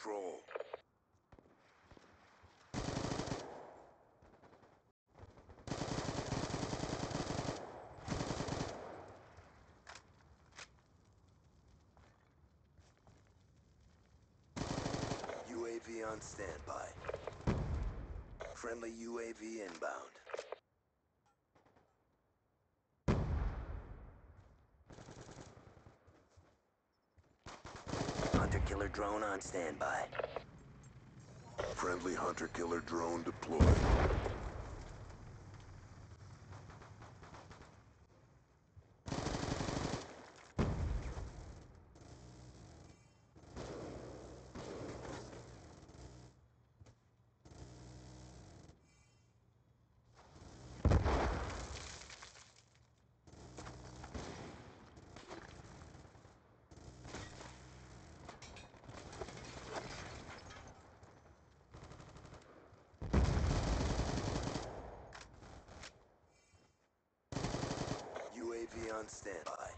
control. UAV on standby. Friendly UAV inbound. Hunter-killer drone on standby. Friendly hunter-killer drone deployed. UAV on standby.